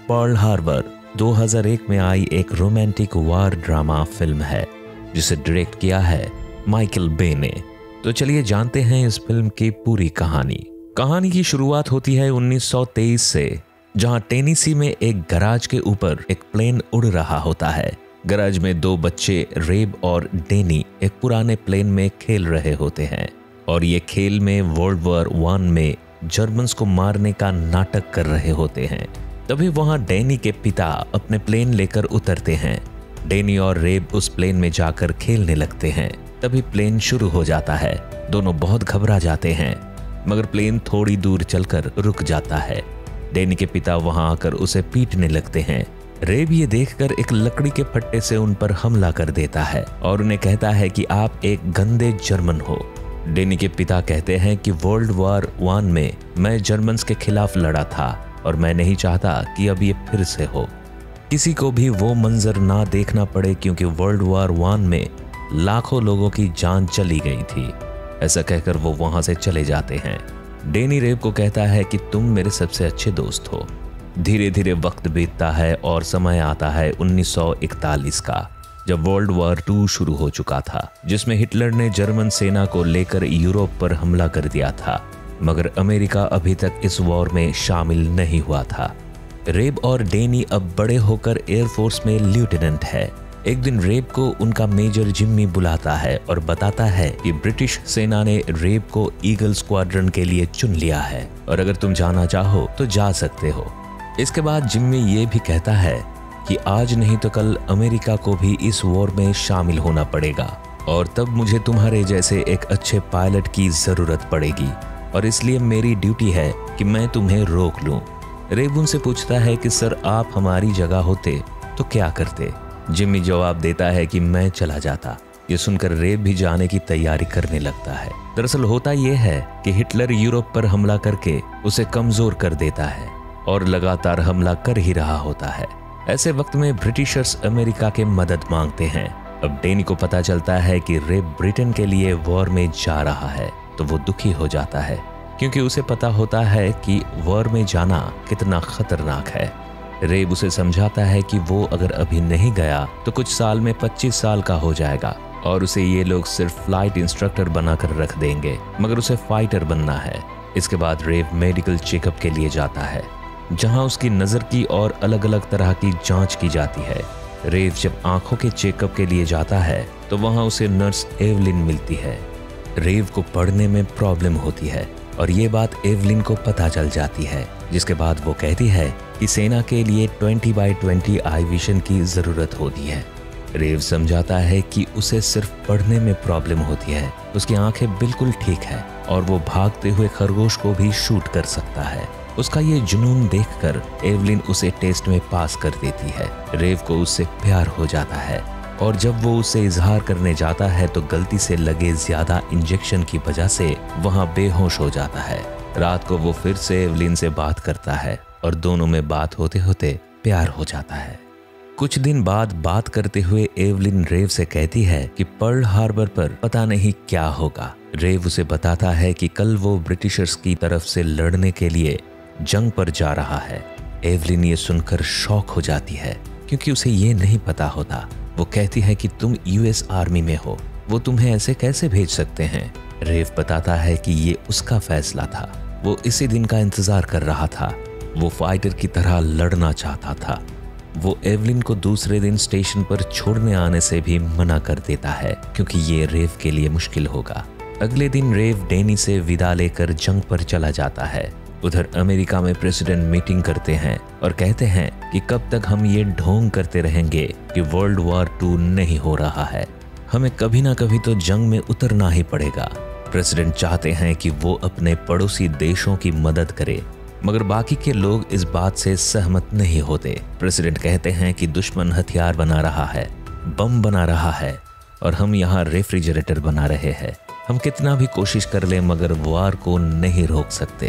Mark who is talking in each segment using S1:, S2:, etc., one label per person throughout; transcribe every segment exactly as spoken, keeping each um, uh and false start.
S1: Pearl Harbor दो हज़ार एक में आई एक रोमांटिक वार ड्रामा फिल्म है जिसे डायरेक्ट किया है माइकल बे ने। तो चलिए जानते हैं इस फिल्म की पूरी कहानी। कहानी की शुरुआत होती है उन्नीस सौ तेईस से, जहां टेनेसी में एक गराज के ऊपर एक प्लेन उड़ रहा होता है। गराज में दो बच्चे रेब और डेनी एक पुराने प्लेन में खेल रहे होते हैं और ये खेल में वर्ल्ड वॉर वन में जर्मन्स को मारने का नाटक कर रहे होते हैं। तभी वहां डेनी के पिता अपने प्लेन लेकर उतरते हैं। डेनी और रेब उस प्लेन में जाकर खेलने लगते हैं। तभी प्लेन शुरू हो जाता है। दोनों बहुत घबरा जाते हैं, मगर प्लेन थोड़ी दूर चलकर रुक जाता है। डेनी के पिता वहां आकर उसे पीटने लगते हैं। रेब ये देखकर एक लकड़ी के फट्टे से उन पर हमला कर देता है और उन्हें कहता है कि आप एक गंदे जर्मन हो। डेनी के पिता कहते हैं कि वर्ल्ड वॉर वन में मैं जर्मन्स के खिलाफ लड़ा था और मैं नहीं चाहता कि अब ये फिर से हो। किसी को भी वो मंजर ना देखना पड़े, क्योंकि वर्ल्ड वॉर वन में लाखों लोगों की जान चली गई थी। ऐसा कहकर वो वहां से चले जाते हैं। डेनी रेब को कहता है कि तुम मेरे सबसे अच्छे दोस्त हो। धीरे धीरे वक्त बीतता है और समय आता है उन्नीस सौ इकतालीस का, जब वर्ल्ड वॉर टू शुरू हो चुका था, जिसमें हिटलर ने जर्मन सेना को लेकर यूरोप पर हमला कर दिया था, मगर अमेरिका अभी तक इस वॉर में शामिल नहीं हुआ था। रेब और डेनी अब बड़े होकर एयरफोर्स में लेफ्टिनेंट है। एक दिन रेब को उनका मेजर जिम्मी बुलाता है और बताता है कि ब्रिटिश सेना ने रेब को ईगल स्क्वाड्रन के लिए चुन लिया है और अगर तुम जाना चाहो तो जा सकते हो। इसके बाद जिम्मी ये भी कहता है कि आज नहीं तो कल अमेरिका को भी इस वॉर में शामिल होना पड़ेगा और तब मुझे तुम्हारे जैसे एक अच्छे पायलट की जरूरत पड़ेगी और इसलिए मेरी ड्यूटी है कि मैं तुम्हें रोक लूं। रेब उनसे पूछता है कि सर आप हमारी जगह होते तो क्या करते। जिम्मी जवाब देता है कि मैं चला जाता। ये सुनकर रेब भी जाने की तैयारी करने लगता है। दरअसल होता यह है कि हिटलर यूरोप पर हमला करके उसे कमजोर कर देता है और लगातार हमला कर ही रहा होता है। ऐसे वक्त में ब्रिटिशर्स अमेरिका के मदद मांगते हैं। अब डेनी को पता चलता है कि रेब ब्रिटेन के लिए वॉर में जा रहा है तो वो दुखी हो जाता है, क्योंकि उसे पता होता है कि वॉर में जाना कितना खतरनाक है। रेब उसे समझाता है कि वो अगर अभी नहीं गया तो कुछ साल में पच्चीस साल का हो जाएगा और उसे ये लोग सिर्फ फ्लाइट इंस्ट्रक्टर बनाकर रख देंगे, मगर उसे फाइटर बनना है। इसके बाद रेब मेडिकल चेकअप के लिए जाता है, जहां उसकी नज़र की और अलग अलग तरह की जांच की जाती है। रेब जब आंखों के चेकअप के लिए जाता है तो वहां उसे नर्स एवलिन मिलती है। रेब को पढ़ने में प्रॉब्लम होती है और ये बात एवलिन को पता चल जाती है, जिसके बाद वो कहती है कि सेना के लिए बीस बाई बीस आई विजन की ज़रूरत होती है। रेव समझाता है कि उसे सिर्फ पढ़ने में प्रॉब्लम होती है, उसकी आंखें बिल्कुल ठीक है और वो भागते हुए खरगोश को भी शूट कर सकता है। उसका ये जुनून देखकर एवलिन उसे टेस्ट में पास कर देती है। रेव को उससे प्यार हो जाता है और जब वो उसे इजहार करने जाता है तो गलती से लगे ज्यादा इंजेक्शन की वजह से वहां बेहोश हो जाता है। रात को वो फिर से एवलिन से बात करता है और दोनों में बात होते होते प्यार हो जाता है। कुछ दिन बाद बात करते हुए एवलिन रेव से कहती है कि पर्ल हार्बर पर पता नहीं क्या होगा। रेव उसे बताता है कि कल वो ब्रिटिशर्स की तरफ से लड़ने के लिए जंग पर जा रहा है। एवलिन ये सुनकर शॉक हो जाती है, क्योंकि उसे ये नहीं पता होता। वो कहती है कि तुम यूएस आर्मी में हो, वो तुम्हें ऐसे कैसे भेज सकते हैं। रेव बताता है कि ये उसका फैसला था, वो इसी दिन का इंतजार कर रहा था। वो फाइटर की तरह लड़ना चाहता था। वो एवलिन को दूसरे दिन स्टेशन पर छोड़ने आने से भी मना कर देता है, क्योंकि ये रेव के लिए मुश्किल होगा। अगले दिन रेव डेनी से विदा लेकर जंग पर चला जाता है। उधर अमेरिका में प्रेसिडेंट मीटिंग करते हैं और कहते हैं कि कब तक हम ये ढोंग करते रहेंगे कि वर्ल्ड वॉर टू नहीं हो रहा है, हमें कभी ना कभी तो जंग में उतरना ही पड़ेगा। प्रेसिडेंट चाहते हैं कि वो अपने पड़ोसी देशों की मदद करे, मगर बाकी के लोग इस बात से सहमत नहीं होते। प्रेसिडेंट कहते हैं कि दुश्मन हथियार बना रहा है, बम बना रहा है और हम यहाँ रेफ्रिजरेटर बना रहे हैं। हम कितना भी कोशिश कर लें मगर वार को नहीं रोक सकते।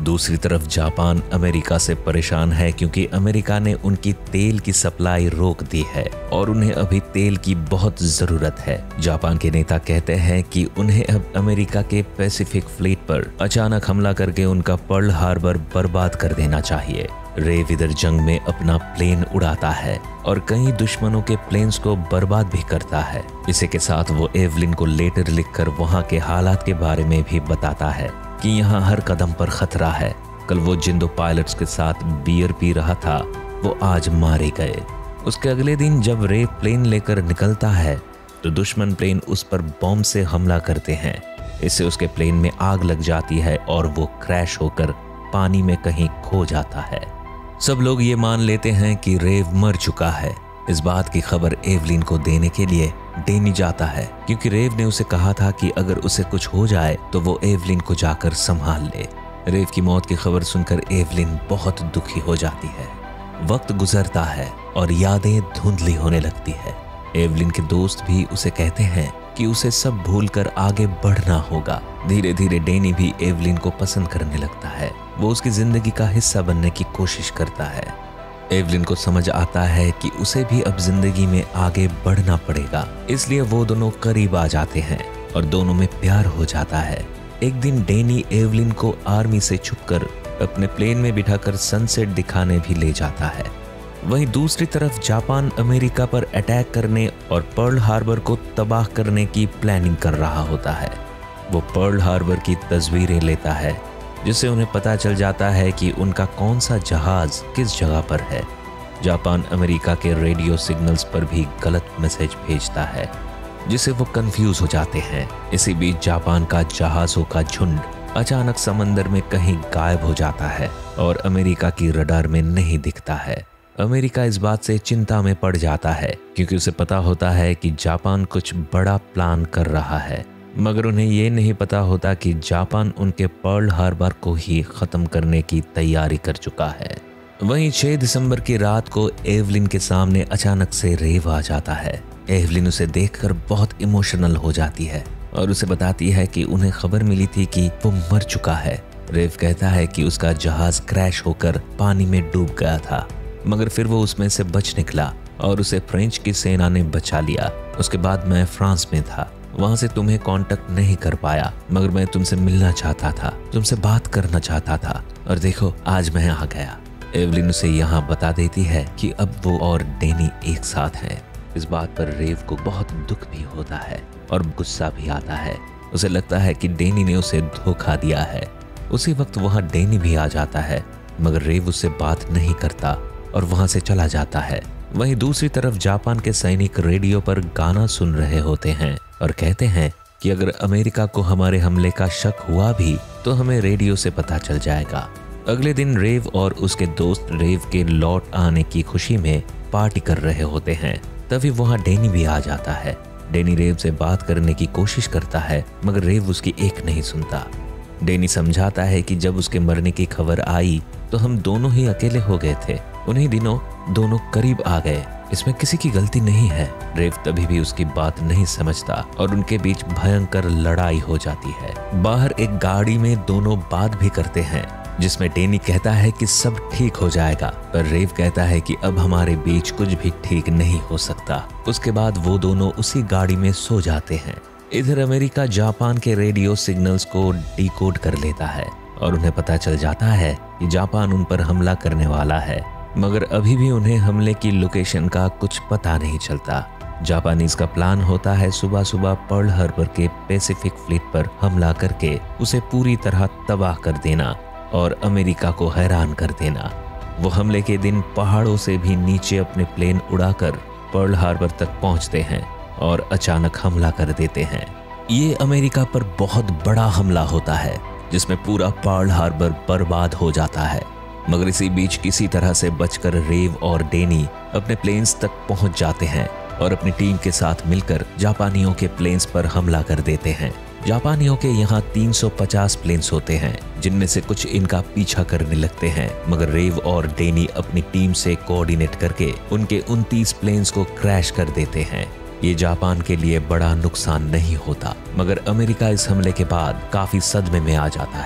S1: दूसरी तरफ जापान अमेरिका से परेशान है क्योंकि अमेरिका ने उनकी तेल की सप्लाई रोक दी है और उन्हें अभी तेल की बहुत जरूरत है। जापान के नेता कहते हैं कि उन्हें अब अमेरिका के पैसिफिक फ्लीट पर अचानक हमला करके उनका पर्ल हार्बर बर्बाद कर देना चाहिए। रेव इधर जंग में अपना प्लेन उड़ाता है और कई दुश्मनों के प्लेन्स को बर्बाद भी करता है। इसी के साथ वो एवलिन को लेटर लिखकर वहाँ के हालात के बारे में भी बताता है कि यहाँ हर कदम पर खतरा है। कल वो जिन दो पायलट्स के साथ बियर पी रहा था वो आज मारे गए। उसके अगले दिन जब रेव प्लेन लेकर निकलता है तो दुश्मन प्लेन उस पर बॉम्ब से हमला करते हैं। इससे उसके प्लेन में आग लग जाती है और वो क्रैश होकर पानी में कहीं खो जाता है। सब लोग ये मान लेते हैं कि रेव मर चुका है। इस बात की खबर एवलिन को देने के लिए डेनी जाता है क्योंकि रेव ने उसे कहा था कि अगर उसे कुछ हो जाए तो वो एवलिन को जाकर संभाल ले। रेव की मौत की खबर सुनकर एवलिन बहुत दुखी हो जाती है। वक्त गुजरता है और यादें धुंधली होने लगती है। एवलिन के दोस्त भी उसे कहते हैं कि उसे सब भूलकर आगे बढ़ना होगा। धीरे धीरे डेनी भी एवलिन को पसंद करने लगता है। वो उसकी जिंदगी का हिस्सा बनने की कोशिश करता है। एवलिन को समझ आता है कि उसे भी अब जिंदगी में आगे बढ़ना पड़ेगा, इसलिए वो दोनों करीब आ जाते हैं और दोनों में प्यार हो जाता है। एक दिन डेनी एवलिन को आर्मी से छुपकर अपने प्लेन में बिठाकर सनसेट दिखाने भी ले जाता है। वहीं दूसरी तरफ जापान अमेरिका पर अटैक करने और पर्ल हार्बर को तबाह करने की प्लानिंग कर रहा होता है। वो पर्ल हार्बर की तस्वीरें लेता है जिससे उन्हें पता चल जाता है कि उनका कौन सा जहाज किस जगह पर है। जापान अमेरिका के रेडियो सिग्नल्स पर भी गलत मैसेज भेजता है जिससे वो कंफ्यूज हो जाते हैं। इसी बीच जापान का जहाजों का झुंड अचानक समंदर में कहीं गायब हो जाता है और अमेरिका की रडार में नहीं दिखता है। अमेरिका इस बात से चिंता में पड़ जाता है क्योंकि उसे पता होता है कि जापान कुछ बड़ा प्लान कर रहा है, मगर उन्हें ये नहीं पता होता कि जापान उनके पर्ल हार्बर को ही खत्म करने की तैयारी कर चुका है। वहीं छह दिसंबर की रात को एवलिन के सामने अचानक से रेव आ जाता है। एवलिन उसे देखकर बहुत इमोशनल हो जाती है और उसे बताती है कि उन्हें खबर मिली थी कि वो मर चुका है। रेव कहता है कि उसका जहाज क्रैश होकर पानी में डूब गया था, मगर फिर वो उसमें से बच निकला और उसे फ्रेंच की सेना ने बचा लिया। उसके बाद मैं फ्रांस में था, वहां से तुम्हें कांटेक्ट नहीं कर पाया, मगर मैं तुमसे मिलना चाहता था, तुमसे बात करना चाहता था और देखो आज मैं आ गया। एवलिन उसे यहाँ बता देती है कि अब वो और डेनी एक साथ हैं। इस बात पर रेव को बहुत दुख भी होता है और गुस्सा भी आता है। उसे लगता है कि डेनी ने उसे धोखा दिया है। उसी वक्त वहाँ डेनी भी आ जाता है, मगर रेव उससे बात नहीं करता और वहां से चला जाता है। वहीं दूसरी तरफ जापान के सैनिक रेडियो पर गाना सुन रहे होते हैं और कहते हैं कि अगर अमेरिका को हमारे हमले का शक हुआ भी तो हमें रेडियो से पता चल जाएगा। अगले दिन रेव और उसके दोस्त रेव के लौट आने की खुशी में पार्टी कर रहे होते हैं। तभी वहां डेनी भी आ जाता है। डेनी रेव से बात करने की कोशिश करता है, मगर रेव उसकी एक नहीं सुनता। डेनी समझाता है कि जब उसके मरने की खबर आई तो हम दोनों ही अकेले हो गए थे। उन्हीं दिनों दोनों करीब आ गए, इसमें किसी की गलती नहीं है। रेव तभी भी उसकी बात नहीं समझता और उनके बीच भयंकर लड़ाई हो जाती है। बाहर एक गाड़ी में दोनों बात भी करते हैं जिसमें डेनी कहता है कि सब ठीक हो जाएगा, पर रेव कहता है कि अब हमारे बीच कुछ भी ठीक नहीं हो सकता। उसके बाद वो दोनों उसी गाड़ी में सो जाते हैं। इधर अमेरिका जापान के रेडियो सिग्नल्स को डिकोड कर लेता है और उन्हें पता चल जाता है कि जापान उन पर हमला करने वाला है, मगर अभी भी उन्हें हमले की लोकेशन का कुछ पता नहीं चलता। जापानीज का प्लान होता है सुबह सुबह पर्ल हार्बर के पैसिफिक फ्लीट पर हमला करके उसे पूरी तरह तबाह कर देना और अमेरिका को हैरान कर देना। वो हमले के दिन पहाड़ों से भी नीचे अपने प्लेन उड़ाकर पर्ल हार्बर तक पहुंचते हैं और अचानक हमला कर देते हैं। ये अमेरिका पर बहुत बड़ा हमला होता है जिसमें पूरा पर्ल हार्बर बर्बाद हो जाता है, मगर इसी बीच किसी तरह से बचकर रेव और डेनी अपने प्लेन्स तक पहुंच जाते हैं और अपनी टीम के साथ मिलकर जापानियों के प्लेन्स पर हमला कर देते हैं। जापानियों के यहाँ तीन सौ पचास प्लेन्स होते हैं जिनमें से कुछ इनका पीछा करने लगते हैं, मगर रेव और डेनी अपनी टीम से कोऑर्डिनेट करके उनके उनतीस प्लेन्स को क्रैश कर देते हैं। ये जापान के लिए बड़ा नुकसान नहीं होता, मगर अमेरिका इस हमले के बाद काफी सदमे में आ जाता है।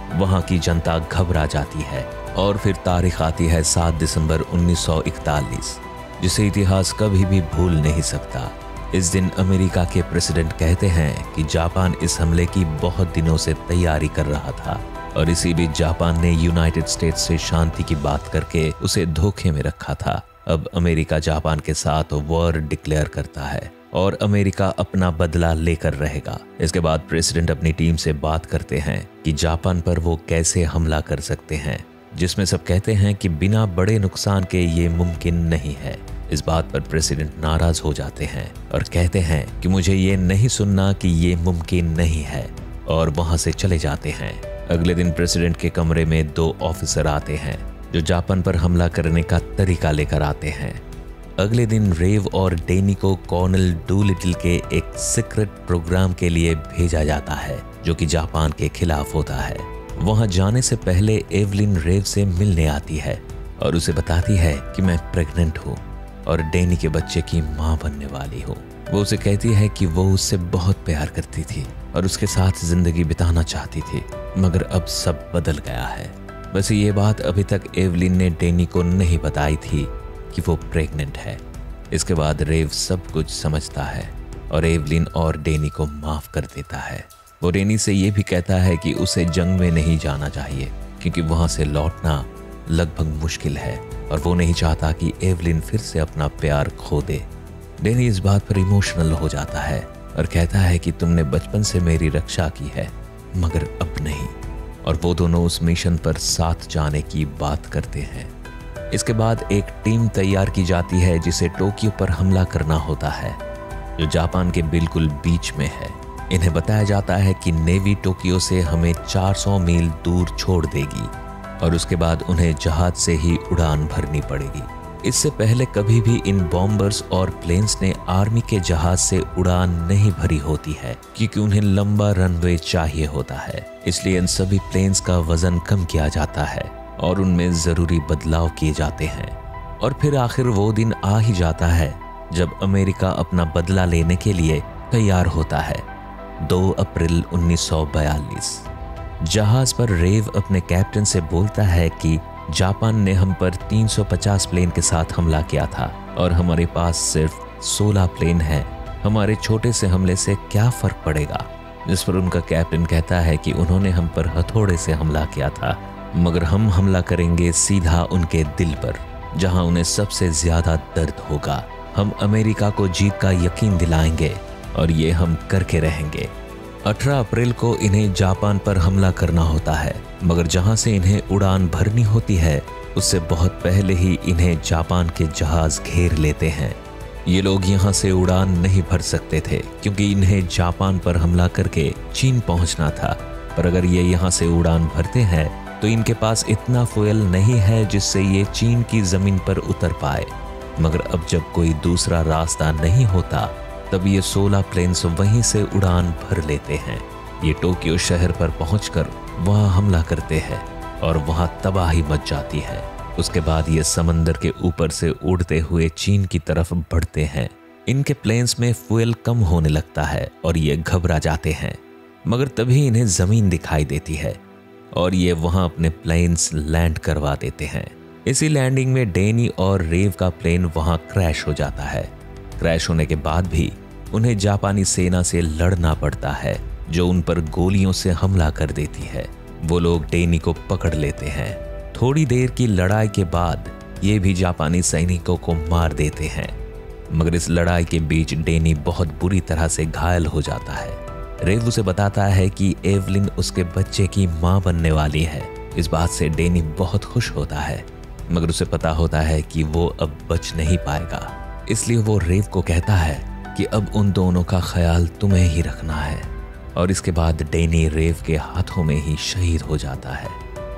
S1: वहां की जनता घबरा जाती है। और फिर तारीख आती है सात दिसंबर उन्नीस सौ इकतालीस, जिसे इतिहास कभी भी भूल नहीं सकता। इस दिन अमेरिका के प्रेसिडेंट कहते हैं कि जापान इस हमले की बहुत दिनों से तैयारी कर रहा था और इसी बीच जापान ने यूनाइटेड स्टेट्स से शांति की बात करके उसे धोखे में रखा था। अब अमेरिका जापान के साथ वॉर डिक्लेयर करता है और अमेरिका अपना बदला लेकर रहेगा। इसके बाद प्रेसिडेंट अपनी टीम से बात करते हैं कि जापान पर वो कैसे हमला कर सकते हैं, जिसमें सब कहते हैं कि बिना बड़े नुकसान के ये मुमकिन नहीं है। इस बात पर प्रेसिडेंट नाराज हो जाते हैं और कहते हैं कि मुझे ये नहीं सुनना कि ये मुमकिन नहीं है, और वहां से चले जाते हैं। अगले दिन प्रेसिडेंट के कमरे में दो ऑफिसर आते हैं जो जापान पर हमला करने का तरीका लेकर आते हैं। अगले दिन रेव और डेनी को कर्नल डूलिटिल के एक सीक्रेट प्रोग्राम के लिए भेजा जाता है जो कि जापान के खिलाफ होता है। वहां जाने से पहले एवलिन रेव से मिलने आती है और उसे बताती है कि मैं प्रेग्नेंट हूँ और डेनी के बच्चे की माँ बनने वाली हूँ। वो उसे कहती है कि वो उससे बहुत प्यार करती थी और उसके साथ जिंदगी बिताना चाहती थी, मगर अब सब बदल गया है। वैसे ये बात अभी तक एवलिन ने डेनी को नहीं बताई थी कि वो प्रेग्नेंट है। इसके बाद रेव सब कुछ समझता है और एवलिन और डेनी को माफ कर देता है। वो डेनी से ये भी कहता है कि उसे जंग में नहीं जाना चाहिए क्योंकि वहां से लौटना लगभग मुश्किल है और वो नहीं चाहता कि एवलिन फिर से अपना प्यार खो दे। डेनी इस बात पर इमोशनल हो जाता है और कहता है कि तुमने बचपन से मेरी रक्षा की है मगर अब नहीं, और वो दोनों उस मिशन पर साथ जाने की बात करते हैं। इसके बाद एक टीम तैयार की जाती है जिसे टोक्यो पर हमला करना होता है जो जापान के बिल्कुल बीच में है। इन्हें बताया जाता है कि नेवी टोक्यो से हमें चार सौ मील दूर छोड़ देगी और उसके बाद उन्हें जहाज से ही उड़ान भरनी पड़ेगी। इससे पहले कभी भी इन बॉम्बर्स और प्लेन्स ने आर्मी के जहाज से उड़ान नहीं भरी होती है क्योंकि उन्हें लंबा रनवे चाहिए होता है। इसलिए इन सभी प्लेन्स का वजन कम किया जाता है और उनमें जरूरी बदलाव किए जाते हैं। और फिर आखिर वो दिन आ ही जाता है जब अमेरिका अपना बदला लेने के लिए तैयार होता है। दो अप्रैल उन्नीस सौ बयालीस जहाज पर रेव अपने कैप्टन से बोलता है कि जापान ने हम पर तीन सौ पचास प्लेन के साथ हमला किया था और हमारे पास सिर्फ सोलह प्लेन हैं। हमारे छोटे से हमले से क्या फर्क पड़ेगा। जिस पर उनका कैप्टन कहता है कि उन्होंने हम पर हथौड़े से हमला किया था मगर हम हमला करेंगे सीधा उनके दिल पर जहां उन्हें सबसे ज्यादा दर्द होगा। हम अमेरिका को जीत का यकीन दिलाएंगे और ये हम करके रहेंगे। अठारह अप्रैल को इन्हें जापान पर हमला करना होता है मगर जहां से इन्हें उड़ान भरनी होती है उससे बहुत पहले ही इन्हें जापान के जहाज घेर लेते हैं। ये लोग यहां से उड़ान नहीं भर सकते थे क्योंकि इन्हें जापान पर हमला करके चीन पहुंचना था, पर अगर ये यहां से उड़ान भरते हैं तो इनके पास इतना फ्यूल नहीं है जिससे ये चीन की जमीन पर उतर पाए। मगर अब जब कोई दूसरा रास्ता नहीं होता तब ये सोलह प्लेन्स वहीं से उड़ान भर लेते हैं। ये टोक्यो शहर पर पहुंचकर वहां हमला करते हैं और वहां तबाही मच जाती है। उसके बाद ये समंदर के ऊपर से उड़ते हुए चीन की तरफ बढ़ते हैं। इनके प्लेन्स में फ्यूल कम होने लगता है और ये घबरा जाते हैं, मगर तभी इन्हें जमीन दिखाई देती है और ये वहां अपने प्लेन्स लैंड करवा देते हैं। इसी लैंडिंग में डेनी और रेव का प्लेन वहां क्रैश हो जाता है। क्रैश होने के बाद भी उन्हें जापानी सेना से लड़ना पड़ता है जो उन पर गोलियों से हमला कर देती है। वो लोग डेनी को पकड़ लेते हैं। थोड़ी देर की लड़ाई के बाद ये भी जापानी सैनिकों को मार देते हैं, मगर इस लड़ाई के बीच डेनी बहुत बुरी तरह से घायल हो जाता है। रेव उसे बताता है कि एवलिन उसके बच्चे की मां बनने वाली है। इस बात से डेनी बहुत खुश होता है, मगर उसे पता होता है कि वो अब बच नहीं पाएगा। इसलिए वो रेव को कहता है कि अब उन दोनों का ख्याल तुम्हें ही रखना है, और इसके बाद डेनी रेव के हाथों में ही शहीद हो जाता है।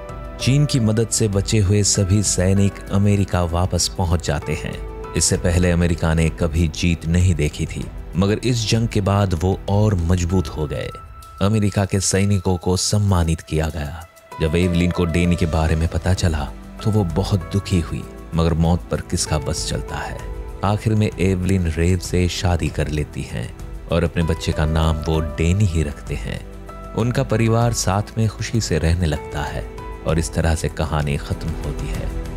S1: चीन की मदद से बचे हुए सभी सैनिक अमेरिका वापस पहुंच जाते हैं। इससे पहले अमेरिका ने कभी जीत नहीं देखी थी, मगर इस जंग के बाद वो और मजबूत हो गए। अमेरिका के सैनिकों को सम्मानित किया गया। जब एवलिन को डेनी के बारे में पता चला तो वो बहुत दुखी हुई, मगर मौत पर किसका बस चलता है। आखिर में एवलिन रेव से शादी कर लेती हैं और अपने बच्चे का नाम वो डेनी ही रखते हैं। उनका परिवार साथ में खुशी से रहने लगता है और इस तरह से कहानी खत्म होती है।